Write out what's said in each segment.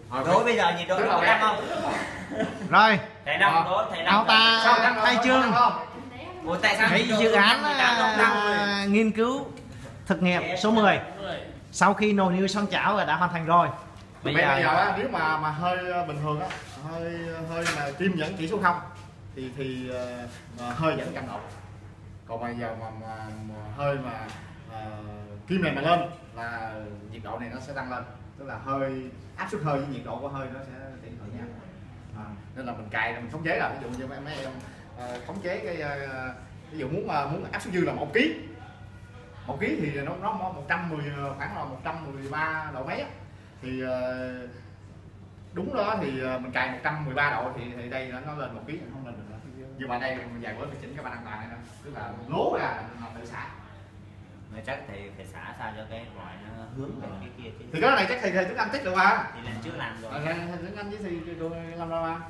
Đối bây giờ nhiệt độ có tăng không? Rồi Thầy Năm đố, thầy Năm. ông ta khai trương Ủa tại sao cái dự án nghiên cứu thực nghiệm số 10 sau khi nồi niêu xoắn chảo đã hoàn thành rồi. Bây giờ nếu mà hơi bình thường á, hơi mà kim vẫn chỉ số 0 thì hơi vẫn trăm độ. Còn bây giờ mà hơi mà kim này mà lên là nhiệt độ này nó sẽ tăng lên, tức là hơi áp suất hơi với nhiệt độ của hơi nó sẽ tỷ lệ nhau. Nên là mình cài, mình khống chế là ví dụ như mấy em khống chế cái ví dụ muốn áp suất dư là 1 kg. 1 kg thì nó 110, khoảng là 113 độ mấy á. Thì đúng đó thì mình cài 113 độ thì đây nó lên 1 kg không lên được nữa. Nhưng mà đây mình vài bữa mình chỉnh cái ban an toàn này nữa, tức là lố ra là tự xả. Mà chắc thì phải xả sao cho cái vòi nó hướng về cái kia chứ. Thì cái này chắc thầy Tuấn Anh tích được mà. Thì lần trước làm rồi. Thầy Tuấn Anh với thì tôi làm đâu mà.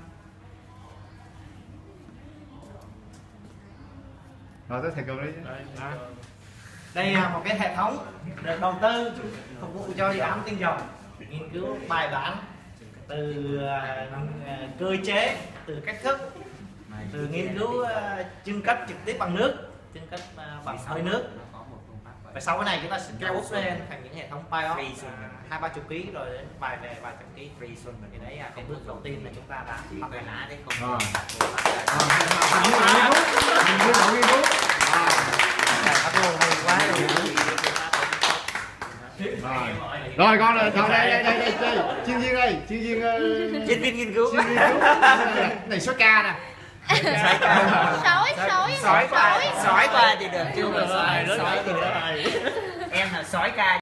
Rồi tới thầy Cường đi. Đây là một cái hệ thống được đầu tư phục vụ cho dự án tinh dầu, nghiên cứu bài bản từ cơ chế, từ cách thức, từ nghiên cứu chưng cất trực tiếp bằng nước, chưng cất bằng hơi nước. Và sau cái này chúng ta sẽ kéo úp lên thành những hệ thống pilot 20-30 kg rồi đến vài trăm kg. Thì đấy là cái bước đầu tiên là chúng ta đã học về lá đấy. Còn rồi con đây chuyên viên đây, chuyên viên nghiên cứu này số ca nè. Sói qua thì được chứ mà sói thì được. Em là sói ca.